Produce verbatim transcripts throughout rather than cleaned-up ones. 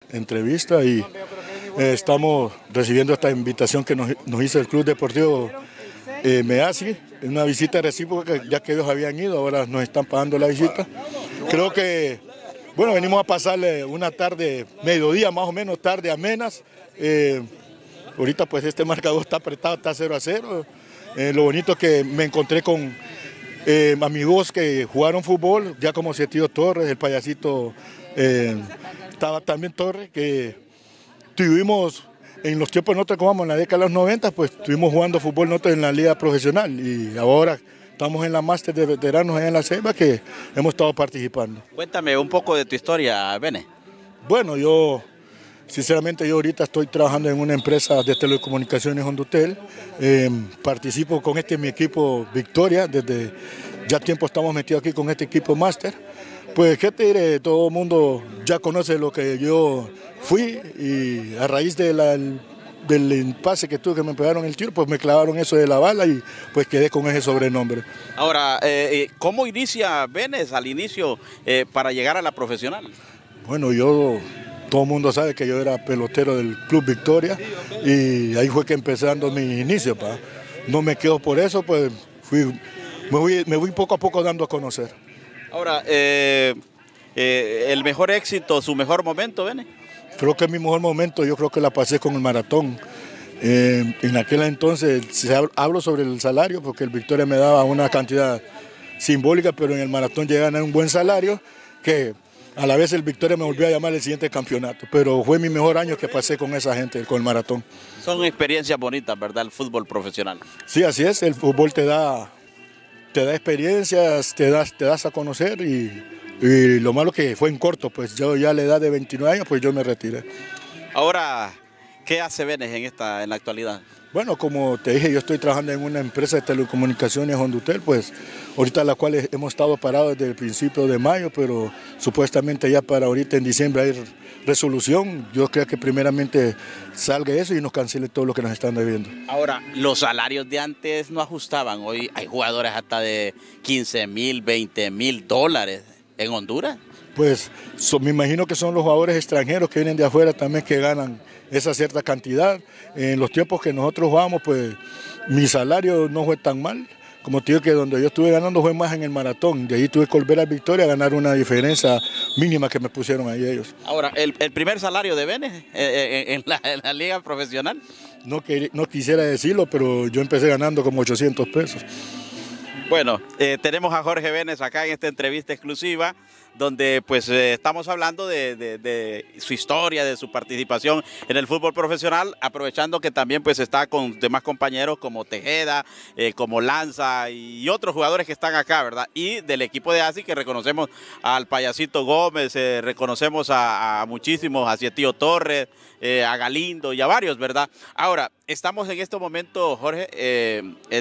entrevista y eh, estamos recibiendo esta invitación que nos, nos hizo el Club Deportivo eh, Meazzi, una visita recíproca, ya que ellos habían ido, ahora nos están pagando la visita. Creo que, bueno, venimos a pasarle una tarde, mediodía más o menos, tarde amenas. Eh, ahorita pues este marcador está apretado, está cero a cero. Eh, lo bonito es que me encontré con eh, amigos que jugaron fútbol, ya como Tío Torres, el payasito, eh, estaba también Torres, que tuvimos en los tiempos nosotros como en la década de los noventa, pues estuvimos jugando fútbol nosotros en la liga profesional y ahora estamos en la máster de veteranos allá en la Ceiba que hemos estado participando. Cuéntame un poco de tu historia, Bene. Bueno, yo sinceramente yo ahorita estoy trabajando en una empresa de telecomunicaciones Hondutel, eh, participo con este mi equipo Victoria, desde ya tiempo estamos metidos aquí con este equipo máster. Pues qué te diré, todo el mundo ya conoce lo que yo fui y a raíz de la, del impasse que tuve que me pegaron el tiro, pues me clavaron eso de la bala y pues quedé con ese sobrenombre. Ahora, eh, ¿cómo inicia Benes al inicio eh, para llegar a la profesional? Bueno, yo, todo el mundo sabe que yo era pelotero del Club Victoria y ahí fue que empezando mi inicio. Pa. No me quedo por eso, pues fui, me, voy, me voy poco a poco dando a conocer. Ahora, eh, eh, el mejor éxito, su mejor momento, Bene. Creo que mi mejor momento, yo creo que la pasé con el maratón. Eh, en aquel entonces, si hablo sobre el salario, porque el Victoria me daba una cantidad simbólica, pero en el maratón llegan a un buen salario, que a la vez el Victoria me volvió a llamar el siguiente campeonato, pero fue mi mejor año que pasé con esa gente, con el maratón. Son experiencias bonitas, ¿verdad? El fútbol profesional. Sí, así es, el fútbol te da... te da experiencias, te das, te das a conocer y, y lo malo que fue en corto, pues yo ya a la edad de veintinueve años, pues yo me retiré. Ahora, ¿qué hace Benes en, esta, en la actualidad? Bueno, como te dije, yo estoy trabajando en una empresa de telecomunicaciones Hondutel, pues ahorita la cual hemos estado parados desde el principio de mayo, pero supuestamente ya para ahorita en diciembre hay resolución. Yo creo que primeramente salga eso y nos cancele todo lo que nos están debiendo. Ahora, los salarios de antes no ajustaban. Hoy hay jugadores hasta de quince mil, veinte mil dólares en Honduras. Pues so, me imagino que son los jugadores extranjeros que vienen de afuera también que ganan esa cierta cantidad. En los tiempos que nosotros jugamos, pues mi salario no fue tan mal. Como te digo que donde yo estuve ganando fue más en el maratón. De ahí tuve que volver a Victoria a ganar una diferencia mínima que me pusieron ahí ellos. Ahora, ¿el, el primer salario de Benes eh, en, la, en la liga profesional? No, que, no quisiera decirlo, pero yo empecé ganando como ochocientos pesos. Bueno, eh, tenemos a Jorge Benes acá en esta entrevista exclusiva, donde pues eh, estamos hablando de, de, de su historia, de su participación en el fútbol profesional, aprovechando que también pues está con demás compañeros como Tejeda, eh, como Lanza y otros jugadores que están acá, ¿verdad? Y del equipo de A S I que reconocemos al Payasito Gómez, eh, reconocemos a, a muchísimos, a Tío Torres, eh, a Galindo y a varios, ¿verdad? Ahora, estamos en este momento, Jorge, eh,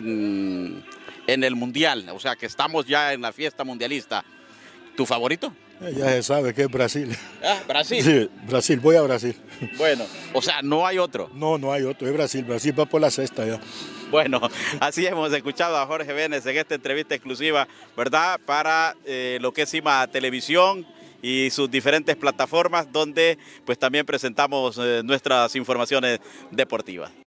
en... en el Mundial, o sea que estamos ya en la fiesta mundialista. ¿Tu favorito? Eh, ya se sabe que es Brasil. ¿Ah, Brasil? Sí, Brasil, voy a Brasil. Bueno, o sea, no hay otro. No, no hay otro, es Brasil, Brasil va por la sexta ya. Bueno, así hemos escuchado a Jorge Benes en esta entrevista exclusiva, ¿verdad? Para eh, lo que es Cima Televisión y sus diferentes plataformas donde pues también presentamos eh, nuestras informaciones deportivas.